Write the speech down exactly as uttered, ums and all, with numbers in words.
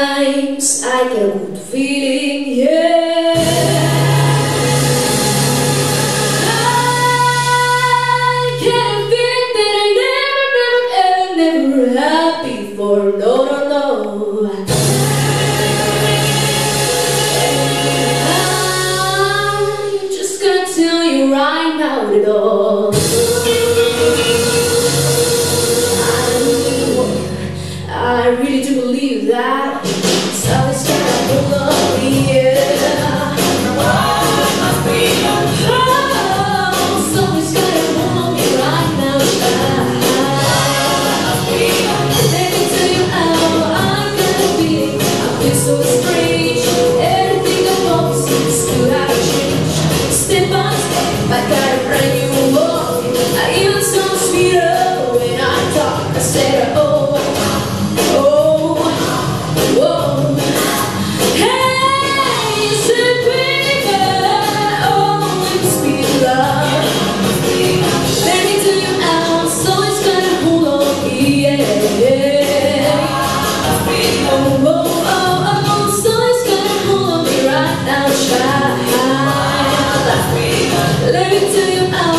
Sometimes I get a good feeling, yeah. I get a feeling that I never, never, ever, never had before. No, no, no. I just can't tell you right now at all. I really do believe that something's gonna pull on me, yeah. Oh, something's gonna pull on me right now, child. Let me tell you how I'm gonna be. I feel so strange. Everything about me seems to have changed. Step by step, I got a brand new walk. I even sound sweeter when I talk. I said, oh. Let me tell you